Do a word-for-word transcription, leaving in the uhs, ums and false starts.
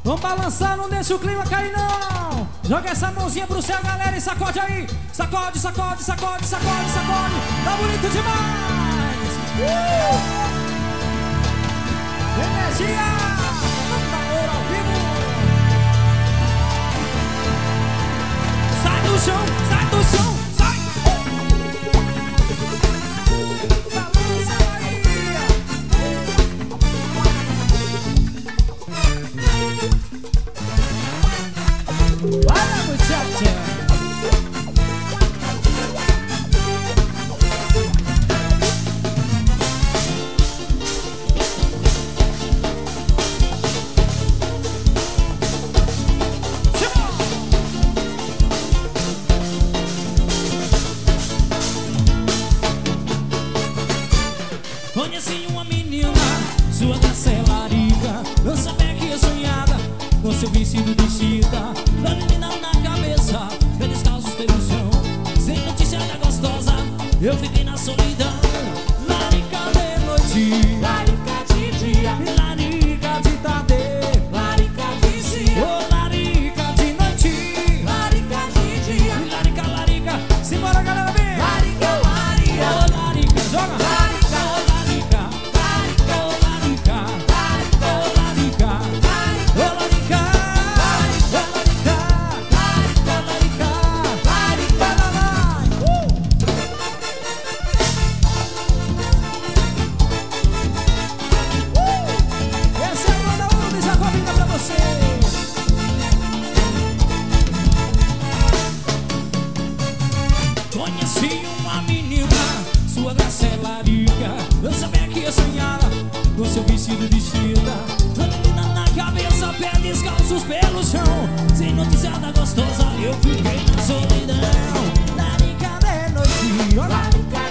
Vamos balançar, não deixa o clima cair não. Joga essa mãozinha pro céu, galera, e sacode aí. Sacode, sacode, sacode, sacode, sacode. Tá bonito demais. uh! Energia Valor ao vivo. Sai do chão, sai do chão, sai. Balança aí. Olha, muchacha. Conheci uma menina, sua graça é larica. Eu sabia que ia sonhada com seu vestido de chita, lanina na cabeça, pé descalços pelo chão, sem notícia da gostosa, eu fiquei na solidão. Larica de noite, Larica de dia, larica de tarde, larica de dia, oh, larica de noite, larica de dia, larica, larica, simbora galera, vem! larica, larica, Oh, larica, joga! larica, Oh, larica, larica, oh, larica, larica, oh, larica, larica, oh, larica, essa é a banda Unis, a comida pra vocês. Conheci uma menina, sua graça é larica. Eu sabia que ia sonhar com seu vestido de chita, lanina na cabeça, pé descalços pelo chão, sem notícia da gostosa, eu fiquei na solidão. Larica de noite, oh, larica